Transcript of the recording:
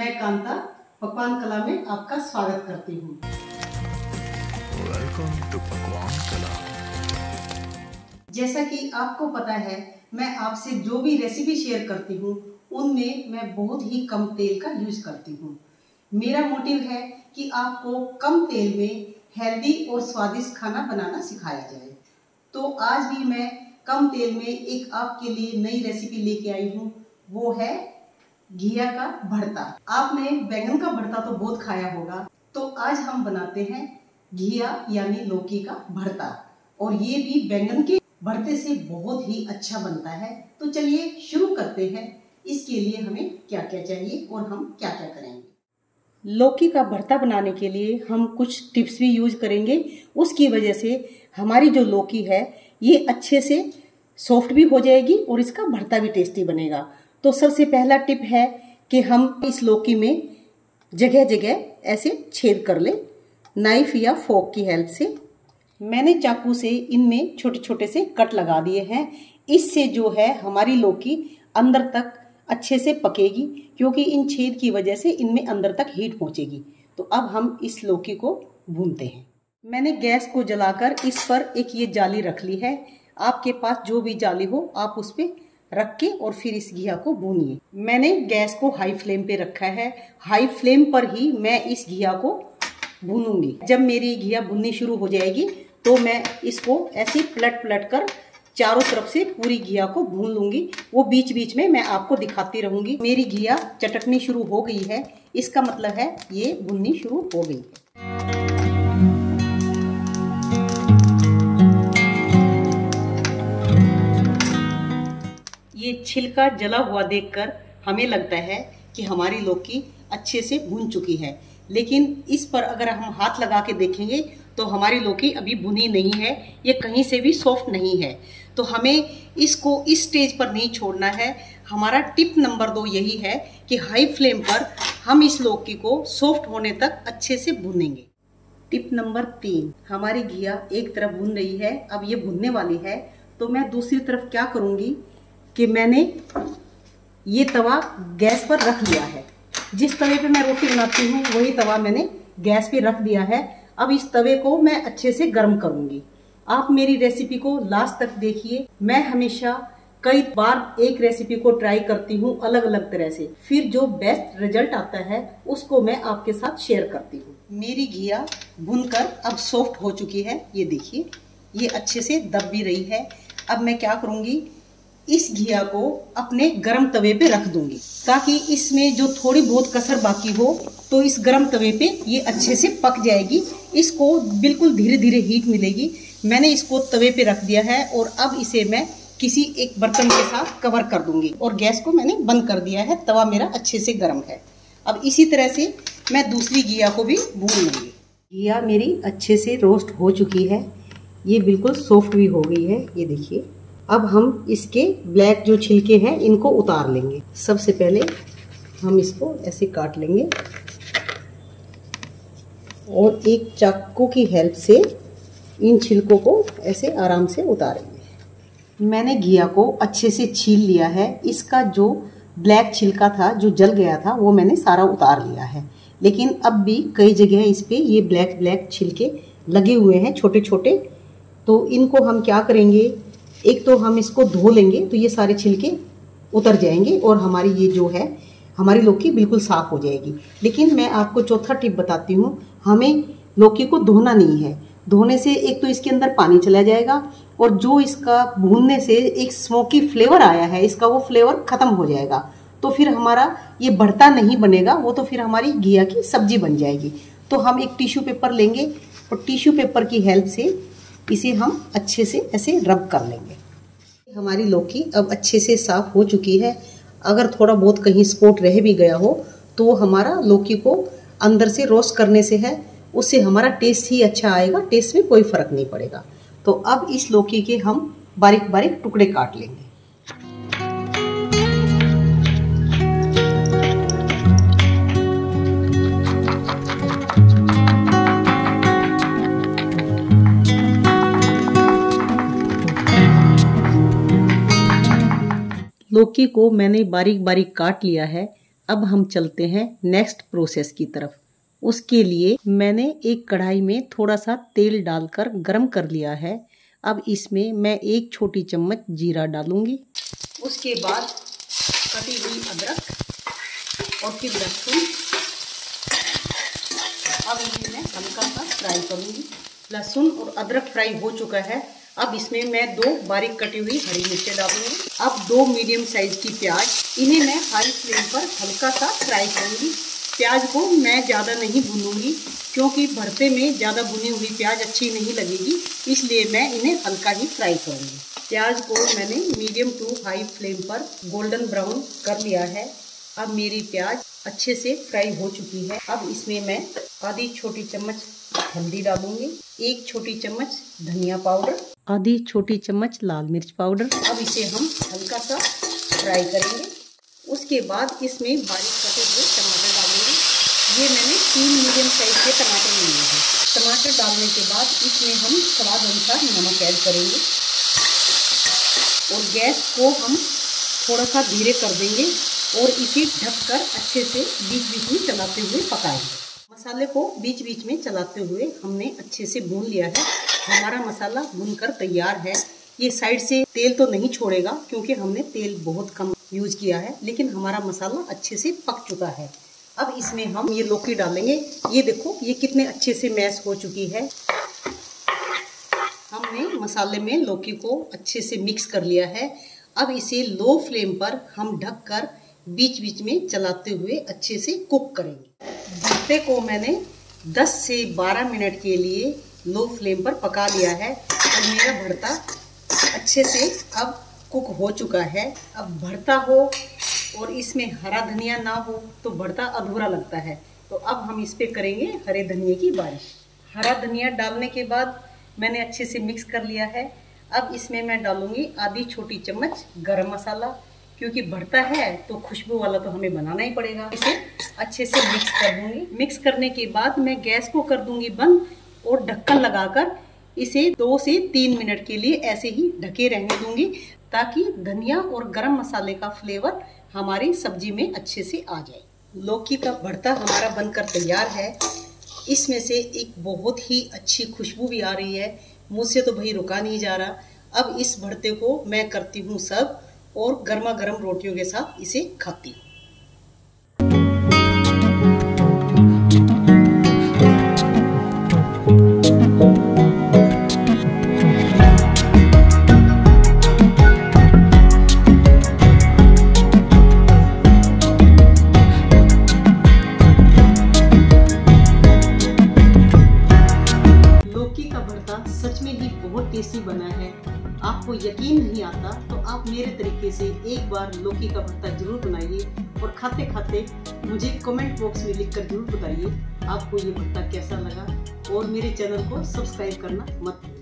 मैं कांता पकवान कला में आपका स्वागत करती हूँ। वेलकम टू पकवान कला। जैसा कि आपको पता है, मैं आपसे जो भी रेसिपी शेयर करती हूँ उनमें मैं बहुत ही कम तेल का यूज करती हूँ। मेरा मोटिव है कि आपको कम तेल में हेल्दी और स्वादिष्ट खाना बनाना सिखाया जाए। तो आज भी मैं कम तेल में एक आपके लिए नई रेसिपी लेके आई हूँ, वो है घिया का भरता। आपने बैंगन का भरता तो बहुत खाया होगा, तो आज हम बनाते हैं घिया यानी लौकी का भरता, और ये भी बैंगन के भरते से बहुत ही अच्छा बनता है। तो चलिए शुरू करते हैं। इसके लिए हमें क्या क्या चाहिए और हम क्या क्या करेंगे। लौकी का भरता बनाने के लिए हम कुछ टिप्स भी यूज करेंगे। उसकी वजह से हमारी जो लौकी है ये अच्छे से सॉफ्ट भी हो जाएगी और इसका भरता भी टेस्टी बनेगा। तो सबसे पहला टिप है कि हम इस लौकी में जगह जगह ऐसे छेद कर ले, नाइफ या फोक की हेल्प से। मैंने चाकू से इनमें छोटे छोटे से कट लगा दिए हैं। इससे जो है हमारी लौकी अंदर तक अच्छे से पकेगी, क्योंकि इन छेद की वजह से इनमें अंदर तक हीट पहुंचेगी। तो अब हम इस लौकी को भूनते हैं। मैंने गैस को जलाकर इस पर एक ये जाली रख ली है। आपके पास जो भी जाली हो आप उस पे रख के और फिर इस घिया को भूनिए। मैंने गैस को हाई फ्लेम पे रखा है। हाई फ्लेम पर ही मैं इस घिया को भूनूंगी। जब मेरी घिया भुननी शुरू हो जाएगी तो मैं इसको ऐसे पलट पलट कर चारों तरफ से पूरी घिया को भून लूंगी। वो बीच बीच में मैं आपको दिखाती रहूंगी। मेरी घिया चटकनी शुरू हो गई है, इसका मतलब है ये भुननी शुरू हो गई है। ये छिलका जला हुआ देखकर हमें लगता है कि हमारी लौकी अच्छे से भुन चुकी है, लेकिन इस पर अगर हम हाथ लगा के देखेंगे तो हमारी लौकी अभी भुनी नहीं है, ये कहीं से भी सॉफ्ट नहीं है। तो हमें इसको इस स्टेज पर नहीं छोड़ना है। हमारा टिप नंबर 2 यही है कि हाई फ्लेम पर हम इस लौकी को सॉफ्ट होने तक अच्छे से भुनेंगे। टिप नंबर 3, हमारी घिया एक तरफ भुन रही है, अब ये भुनने वाली है। तो मैं दूसरी तरफ क्या करूँगी कि मैंने ये तवा गैस पर रख दिया है। जिस तवे पे मैं रोटी बनाती हूँ वही तवा मैंने गैस पे रख दिया है। अब इस तवे को मैं अच्छे से गर्म करूंगी। आप मेरी रेसिपी को लास्ट तक देखिए। मैं हमेशा कई बार एक रेसिपी को ट्राई करती हूँ अलग अलग तरह से, फिर जो बेस्ट रिजल्ट आता है उसको मैं आपके साथ शेयर करती हूँ। मेरी घिया भुनकर अब सॉफ्ट हो चुकी है, ये देखिए ये अच्छे से दब भी रही है। अब मैं क्या करूंगी, इस घिया को अपने गरम तवे पे रख दूंगी, ताकि इसमें जो थोड़ी बहुत कसर बाकी हो तो इस गरम तवे पे ये अच्छे से पक जाएगी। इसको बिल्कुल धीरे धीरे हीट मिलेगी। मैंने इसको तवे पे रख दिया है और अब इसे मैं किसी एक बर्तन के साथ कवर कर दूंगी और गैस को मैंने बंद कर दिया है। तवा मेरा अच्छे से गर्म है। अब इसी तरह से मैं दूसरी घिया को भी भून लूंगी। घिया मेरी अच्छे से रोस्ट हो चुकी है, ये बिल्कुल सॉफ्ट भी हो गई है, ये देखिए। अब हम इसके ब्लैक जो छिलके हैं इनको उतार लेंगे। सबसे पहले हम इसको ऐसे काट लेंगे और एक चाकू की हेल्प से इन छिलकों को ऐसे आराम से उतारेंगे। मैंने घिया को अच्छे से छील लिया है। इसका जो ब्लैक छिलका था जो जल गया था वो मैंने सारा उतार लिया है, लेकिन अब भी कई जगह इस पे ये ब्लैक ब्लैक छिलके लगे हुए हैं छोटे छोटे। तो इनको हम क्या करेंगे, एक तो हम इसको धो लेंगे तो ये सारे छिलके उतर जाएंगे और हमारी ये जो है हमारी लौकी बिल्कुल साफ हो जाएगी। लेकिन मैं आपको चौथा टिप बताती हूँ, हमें लौकी को धोना नहीं है। धोने से एक तो इसके अंदर पानी चला जाएगा और जो इसका भूनने से एक स्मोकी फ्लेवर आया है इसका, वो फ्लेवर खत्म हो जाएगा। तो फिर हमारा ये भरता नहीं बनेगा, वो तो फिर हमारी घिया की सब्जी बन जाएगी। तो हम एक टिश्यू पेपर लेंगे और टिश्यू पेपर की हेल्प से इसे हम अच्छे से ऐसे रब कर लेंगे। हमारी लौकी अब अच्छे से साफ हो चुकी है। अगर थोड़ा बहुत कहीं स्पॉट रह भी गया हो तो हमारा लौकी को अंदर से रोस्ट करने से है, उससे हमारा टेस्ट ही अच्छा आएगा, टेस्ट में कोई फर्क नहीं पड़ेगा। तो अब इस लौकी के हम बारीक बारीक टुकड़े काट लेंगे। लौकी को मैंने बारीक बारीक काट लिया है। अब हम चलते हैं नेक्स्ट प्रोसेस की तरफ। उसके लिए मैंने एक कढ़ाई में थोड़ा सा तेल डालकर गरम कर लिया है। अब इसमें मैं 1 छोटी चम्मच जीरा डालूंगी। उसके बाद कटी हुई अदरक और फिर लहसुन। अब इन्हें मैं हल्का सा फ्राई करूंगी। लहसुन और अदरक फ्राई हो चुका है। अब इसमें मैं 2 बारीक कटी हुई हरी मिर्चें डालूंगी। अब 2 मीडियम साइज की प्याज, इन्हें मैं हाई फ्लेम पर हल्का सा फ्राई करूंगी। प्याज को मैं ज़्यादा नहीं भूनूंगी क्योंकि भरते में ज़्यादा भुनी हुई प्याज अच्छी नहीं लगेगी, इसलिए मैं इन्हें हल्का ही फ्राई करूंगी। प्याज को मैंने मीडियम टू हाई फ्लेम पर गोल्डन ब्राउन कर लिया है। अब मेरी प्याज अच्छे से फ्राई हो चुकी है। अब इसमें मैं आधी छोटी चम्मच हल्दी डालूंगी, 1 छोटी चम्मच धनिया पाउडर, आधी छोटी चम्मच लाल मिर्च पाउडर। अब इसे हम हल्का सा फ्राई करेंगे। उसके बाद इसमें बारीक कटे हुए टमाटर डालेंगे। ये मैंने 3 मीडियम साइज के टमाटर लिए हैं। टमाटर डालने के बाद इसमें हम स्वाद अनुसार नमक ऐड करेंगे और गैस को हम थोड़ा सा धीरे कर देंगे और इसे ढककर अच्छे से बीच बीच में चलाते हुए पकाएंगे। मसाले को बीच बीच में चलाते हुए हमने अच्छे से भून लिया है। हमारा मसाला भूनकर तैयार है। ये साइड से तेल तो नहीं छोड़ेगा क्योंकि हमने तेल बहुत कम यूज किया है, लेकिन हमारा मसाला अच्छे से पक चुका है। अब इसमें हम ये लौकी डालेंगे। ये देखो ये कितने अच्छे से मैश हो चुकी है। हमने मसाले में लौकी को अच्छे से मिक्स कर लिया है। अब इसे लो फ्लेम पर हम ढककर बीच बीच में चलाते हुए अच्छे से कुक करेंगे। भरते को मैंने 10 से 12 मिनट के लिए लो फ्लेम पर पका लिया है और मेरा भरता अच्छे से अब कुक हो चुका है। अब भरता हो और इसमें हरा धनिया ना हो तो भरता अधूरा लगता है, तो अब हम इस पे करेंगे हरे धनिया की बारिश। हरा धनिया डालने के बाद मैंने अच्छे से मिक्स कर लिया है। अब इसमें मैं डालूंगी आधी छोटी चम्मच गरम मसाला, क्योंकि भरता है तो खुशबू वाला तो हमें बनाना ही पड़ेगा। इसे अच्छे से मिक्स कर दूंगी। मिक्स करने के बाद मैं गैस को कर दूंगी बंद और ढक्कन लगाकर इसे 2 से 3 मिनट के लिए ऐसे ही ढके रहने दूंगी, ताकि धनिया और गरम मसाले का फ्लेवर हमारी सब्जी में अच्छे से आ जाए। लौकी का भरता हमारा बनकर तैयार है। इसमें से एक बहुत ही अच्छी खुशबू भी आ रही है। मुझसे तो भाई रुका नहीं जा रहा। अब इस भरते को मैं करती हूँ सर्व और गर्मा गर्म रोटियों के साथ इसे खाती हूँ। सच में ही बहुत टेस्टी बना है। आपको यकीन नहीं आता तो आप मेरे तरीके से एक बार लौकी का भरता जरूर बनाइए और खाते खाते मुझे कमेंट बॉक्स में लिखकर जरूर बताइए आपको ये भरता कैसा लगा। और मेरे चैनल को सब्सक्राइब करना मत भूलिए।